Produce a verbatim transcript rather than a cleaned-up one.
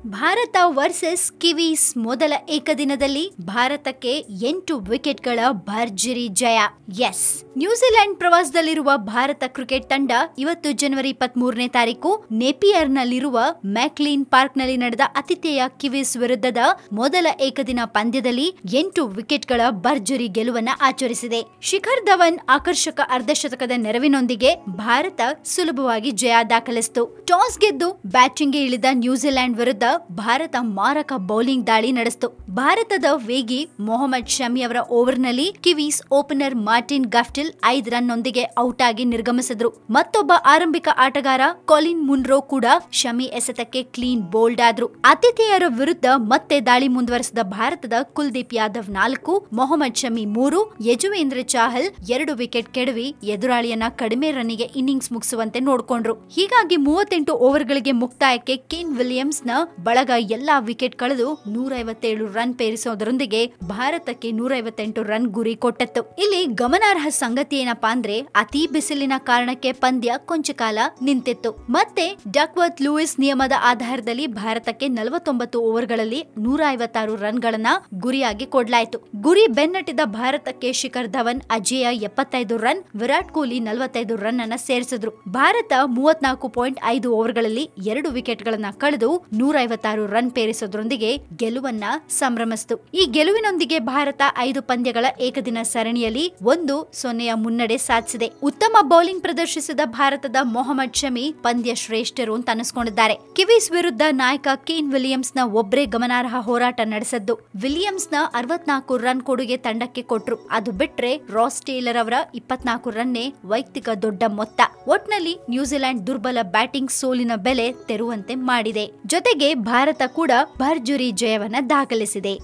Bharat versus Kiwis ಮೊದಲ ಏಕದಿನದಲ್ಲಿ ಭಾರತಕ್ಕೆ ಎಂಟು ವಿಕೆಟ್ಗಳ ಭರ್ಜರಿ ಜಯ. ಎಸ್, ನ್ಯೂಜಿಲೆಂಡ್ ಪ್ರವಾಸದಲ್ಲಿರುವ ಭಾರತ ಕ್ರಿಕೆಟ್ ತಂಡ ಇವತ್ತು ಜನವರಿ ಇಪ್ಪತ್ಮೂರನೇ ತಾರೀಕು ನೇಪಿಯರ್ನಲ್ಲಿರುವ ಮ್ಯಾಕ್ಲೀನ್ ಪಾರ್ಕ್ನಲ್ಲಿ ನಡೆದ ಆತಿಥೇಯ ಕಿವೀಸ್ ವಿರುದ್ಧದ ಮೊದಲ ಏಕದಿನ ಪಂದ್ಯದಲ್ಲಿ ಎಂಟು ವಿಕೆಟ್ಗಳ ಭರ್ಜರಿ ಗೆಲುವನ್ನ ಆಚರಿಸಿದೆ. ಶಿಖರ್ ಧವನ್ ಆಕರ್ಷಕ ಅರ್ಧಶತಕದ ನೆರವಿನೊಂದಿಗೆ ಭಾರತ ಸುಲಭವಾಗಿ ಜಯ ದಾಖಲಿಸಿತು. ಟಾಸ್ ಗೆದ್ದು ಬ್ಯಾಟಿಂಗ್ಗೆ ಇಳಿದ ನ್ಯೂಜಿಲೆಂಡ್ ವಿರುದ್ಧ ಭಾರತ ಮಾರಕ ಬೌಲಿಂಗ್ ದಾಳಿ ನಡೆಸಿತು. ಭಾರತದ ವೇಗಿ ಮೊಹಮ್ಮದ್ ಶಮಿ ಅವರ ಓವರ್ನಲ್ಲಿ ಕಿವೀಸ್ ಓಪನರ್ ಮಾರ್ಟಿನ್ ಗಫ್ಟಿಲ್ ಐದು ರನ್ ನೊಂದಿಗೆ ಔಟ್ ಆಗಿ ನಿರ್ಗಮಿಸಿದ್ರು. ಮತ್ತೊಬ್ಬ ಆರಂಭಿಕ ಆಟಗಾರ ಕೊಲಿನ್ ಮುನ್ರೋ ಕೂಡ ಶಮಿ ಎಸೆತಕ್ಕೆ ಕ್ಲೀನ್ ಬೋಲ್ಡ್ ಆದ್ರು. ಆತಿಥೇಯರ ವಿರುದ್ಧ ಮತ್ತೆ ದಾಳಿ ಮುಂದುವರೆಸಿದ ಭಾರತದ ಕುಲ್ದೀಪ್ ಯಾದವ್ ನಾಲ್ಕು, ಮೊಹಮ್ಮದ್ ಶಮಿ ಮೂರು, ಯಜುವೇಂದ್ರ ಚಾಹಲ್ ಎರಡು ವಿಕೆಟ್ ಕೆಡವಿ ಎದುರಾಳಿಯನ್ನ ಕಡಿಮೆ ರನ್ನಿಗೆ ಇನ್ನಿಂಗ್ಸ್ ಮುಗಿಸುವಂತೆ ನೋಡಿಕೊಂಡ್ರು. ಹೀಗಾಗಿ ಮೂವತ್ತೆಂಟು ಓವರ್ಗಳಿಗೆ ಮುಕ್ತಾಯಕ್ಕೆ ಕೇನ್ ವಿಲಿಯಮ್ಸ್ ನ ಬಳಗ ಎಲ್ಲಾ ವಿಕೆಟ್ ಕಳೆದು ನೂರ ಐವತ್ತೇಳು ರನ್ ಪೇರಿಸೋದರೊಂದಿಗೆ ಭಾರತಕ್ಕೆ ನೂರ ಐವತ್ತೆಂಟು ರನ್ ಗುರಿ ಕೊಟ್ಟಿತ್ತು. ಇಲ್ಲಿ ಗಮನಾರ್ಹ ಸಂಗತಿ ಏನಪ್ಪಾ ಅಂದ್ರೆ ಅತಿ ಬಿಸಿಲಿನ ಕಾರಣಕ್ಕೆ ಪಂದ್ಯ ಕೊಂಚ ಕಾಲ ನಿಂತಿತ್ತು. ಮತ್ತೆ ಡಕ್ವರ್ತ್ ಲೂಯಿಸ್ ನಿಯಮದ ಆಧಾರದಲ್ಲಿ ಭಾರತಕ್ಕೆ ನಲವತ್ತೊಂಬತ್ತು ಓವರ್ಗಳಲ್ಲಿ ನೂರ ಐವತ್ತಾರು ರನ್ಗಳನ್ನ ಗುರಿಯಾಗಿ ಕೊಡ್ಲಾಯಿತು. ಗುರಿ ಬೆನ್ನಟ್ಟಿದ ಭಾರತಕ್ಕೆ ಶಿಖರ್ ಧವನ್ ಅಜೇಯ ಎಪ್ಪತ್ತೈದು ರನ್, ವಿರಾಟ್ ಕೊಹ್ಲಿ ನಲವತ್ತೈದು ರನ್ ಅನ್ನ ಸೇರಿಸಿದ್ರು. ಭಾರತ ಮೂವತ್ನಾಲ್ಕು ಪಾಯಿಂಟ್ ಐದು ಓವರ್ಗಳಲ್ಲಿ ಎರಡು ವಿಕೆಟ್ ಗಳನ್ನ ಕಳೆದು ನೂರ ಐವತ್ತಾರು ರನ್ ಪೇರಿಸೋದ್ರೊಂದಿಗೆ ಗೆಲುವನ್ನ ಸಂಭ್ರಮಿಸಿತು. ಈ ಗೆಲುವಿನೊಂದಿಗೆ ಭಾರತ ಐದು ಪಂದ್ಯಗಳ ಏಕದಿನ ಸರಣಿಯಲ್ಲಿ ಒಂದು ಸೊನ್ನೆಯ ಮುನ್ನಡೆ ಸಾಧಿಸಿದೆ. ಉತ್ತಮ ಬೌಲಿಂಗ್ ಪ್ರದರ್ಶಿಸಿದ ಭಾರತದ ಮೊಹಮ್ಮದ್ ಶಮಿ ಪಂದ್ಯ ಶ್ರೇಷ್ಠರು ಅಂತ ಅನಿಸಿಕೊಂಡಿದ್ದಾರೆ. ಕಿವೀಸ್ ವಿರುದ್ಧ ನಾಯಕ ಕೇನ್ ವಿಲಿಯಮ್ಸ್ ನ ಒಬ್ಬರೇ ಗಮನಾರ್ಹ ಹೋರಾಟ ನಡೆಸಿದ್ದು. ವಿಲಿಯಮ್ಸ್ ನ ಅರವತ್ನಾಲ್ಕು ರನ್ ಕೊಡುಗೆ ತಂಡಕ್ಕೆ ಕೊಟ್ರು. ಅದು ಬಿಟ್ರೆ ರಾಸ್ ಟೇಲರ್ ಅವರ ಇಪ್ಪತ್ನಾಲ್ಕು ರನ್ನೇ ವೈಯಕ್ತಿಕ ದೊಡ್ಡ ಮೊತ್ತ. ಒಟ್ನಲ್ಲಿ ನ್ಯೂಜಿಲೆಂಡ್ ದುರ್ಬಲ ಬ್ಯಾಟಿಂಗ್ ಸೋಲಿನ ಬೆಲೆ ತೆರುವಂತೆ ಮಾಡಿದೆ. ಜೊತೆಗೆ ಭಾರತ ಕೂಡ ಭರ್ಜರಿ ಜಯವನ್ನ ದಾಖಲಿಸಿದೆ.